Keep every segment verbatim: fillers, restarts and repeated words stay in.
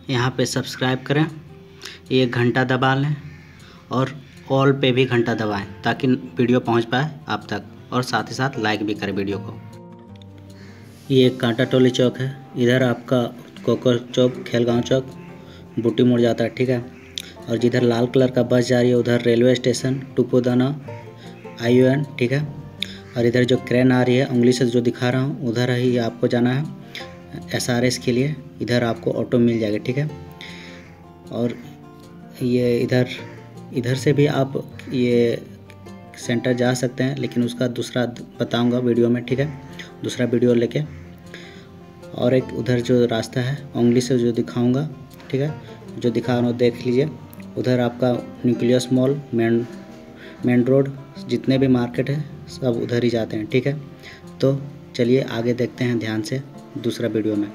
यहाँ पे सब्सक्राइब करें, एक घंटा दबा लें और ऑल पे भी घंटा दबाएं ताकि वीडियो पहुँच पाए आप तक, और साथ ही साथ लाइक भी करें वीडियो को। ये कांटा टोली चौक है, इधर आपका कोकर चौक, खेलगांव चौक, बूटी मोड़ जाता है, ठीक है। और जिधर लाल कलर का बस जा रही है उधर रेलवे स्टेशन टुपोदाना आई यू एन, ठीक है। और इधर जो क्रेन आ रही है उंगली से जो दिखा रहा हूँ उधर ही आपको जाना है एस आर एस के लिए, इधर आपको ऑटो मिल जाएगा, ठीक है। और ये इधर इधर से भी आप ये सेंटर जा सकते हैं, लेकिन उसका दूसरा बताऊंगा वीडियो में, ठीक है, दूसरा वीडियो लेके। और एक उधर जो रास्ता है उंगली से जो दिखाऊंगा, ठीक है, जो दिखा रहा हूँ देख लीजिए। उधर आपका nucleus mall, main main road, जितने भी मार्केट है सब उधर ही जाते हैं, ठीक है। तो चलिए आगे देखते हैं ध्यान से दूसरा वीडियो में।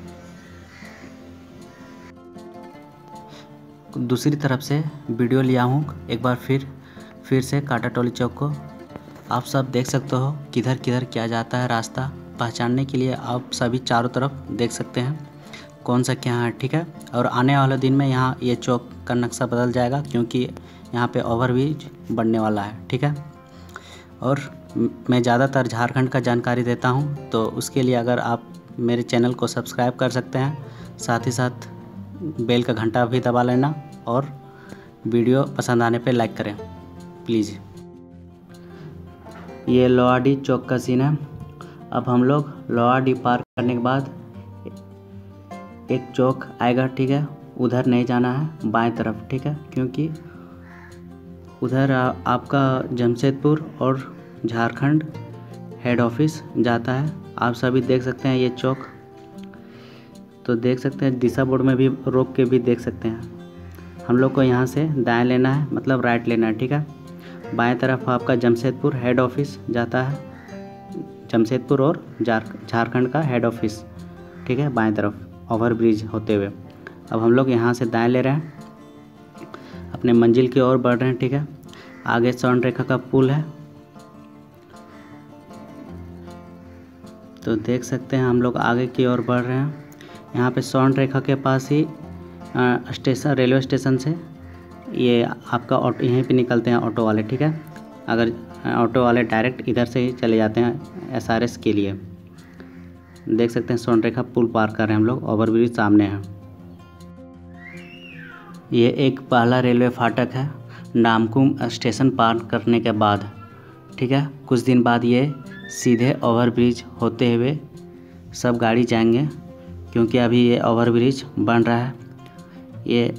दूसरी तरफ से वीडियो लिया हूँ एक बार फिर फिर से कांटा टोली चौक को। आप सब देख सकते हो किधर किधर क्या जाता है, रास्ता पहचानने के लिए आप सभी चारों तरफ देख सकते हैं कौन सा क्या है, ठीक है। और आने वाले दिन में यहाँ ये चौक का नक्शा बदल जाएगा क्योंकि यहाँ पे ओवरब्रिज बनने वाला है, ठीक है। और मैं ज़्यादातर झारखंड का जानकारी देता हूँ, तो उसके लिए अगर आप मेरे चैनल को सब्सक्राइब कर सकते हैं, साथ ही साथ बेल का घंटा भी दबा लेना और वीडियो पसंद आने पे लाइक करें प्लीज़। ये लोहाडी चौक का सीन है। अब हम लोग लोहाडी पार करने के बाद एक चौक आएगा, ठीक है, उधर नहीं जाना है बाएं तरफ, ठीक है, क्योंकि उधर आपका जमशेदपुर और झारखंड हेड ऑफिस जाता है। आप सभी देख सकते हैं ये चौक, तो देख सकते हैं दिशा बोर्ड में भी रोक के भी देख सकते हैं। हम लोग को यहाँ से दाएं लेना है, मतलब राइट लेना है, ठीक है। बाएं तरफ आपका जमशेदपुर हेड ऑफिस जाता है, जमशेदपुर और झारखंड का हेड ऑफिस, ठीक है, बाएं तरफ ओवरब्रिज होते हुए। अब हम लोग यहाँ से दाएं ले रहे हैं, अपने मंजिल की ओर बढ़ रहे हैं, ठीक है। आगे स्वर्ण रेखा का पुल है, तो देख सकते हैं हम लोग आगे की ओर बढ़ रहे हैं। यहाँ पे स्वर्ण रेखा के पास ही स्टेशन, रेलवे स्टेशन से ये आपका ऑटो यहीं पे निकलते हैं ऑटो वाले, ठीक है। अगर ऑटो वाले डायरेक्ट इधर से ही चले जाते हैं एस आर एस के लिए। देख सकते हैं स्वर्ण रेखा पुल पार कर रहे हैं हम लोग, ओवरब्रिज सामने है। ये एक पहला रेलवे फाटक है नामकुम स्टेशन पार करने के बाद, ठीक है। कुछ दिन बाद ये सीधे ओवरब्रिज होते हुए सब गाड़ी जाएंगे, क्योंकि अभी ये ओवरब्रिज बन रहा है। ये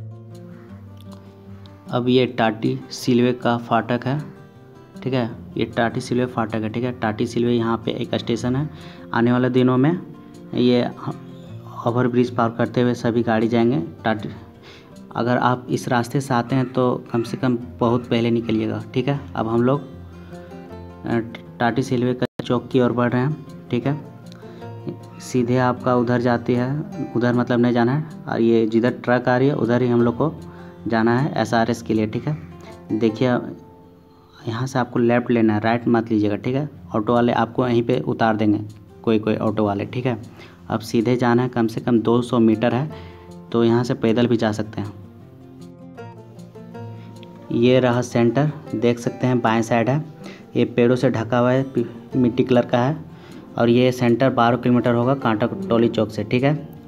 अब ये टाटी सिलवे का फाटक है, ठीक है, ये टाटी सिलवे फाटक है, ठीक है। टाटी सिलवे यहाँ पे एक स्टेशन है। आने वाले दिनों में ये ओवरब्रिज पार करते हुए सभी गाड़ी जाएंगे टाटी। अगर आप इस रास्ते से आते हैं तो कम से कम बहुत पहले निकलिएगा, ठीक है। अब हम लोग टाटी सिलवे का चौक की ओर बढ़ रहे हैं, ठीक है। सीधे आपका उधर जाती है, उधर मतलब नहीं जाना है, और ये जिधर ट्रक आ रही है उधर ही हम लोग को जाना है एस आर एस के लिए, ठीक है। देखिए यहाँ से आपको लेफ़्ट लेना है, राइट मत लीजिएगा, ठीक है। ऑटो वाले आपको यहीं पे उतार देंगे, कोई कोई ऑटो वाले, ठीक है। अब सीधे जाना है, कम से कम दो सौ मीटर है, तो यहाँ से पैदल भी जा सकते हैं। ये रहा सेंटर, देख सकते हैं बाएं साइड है, ये पेड़ों से ढका हुआ है, मिट्टी कलर का है। और ये सेंटर बारह किलोमीटर होगा कांटा टोली चौक से, ठीक है।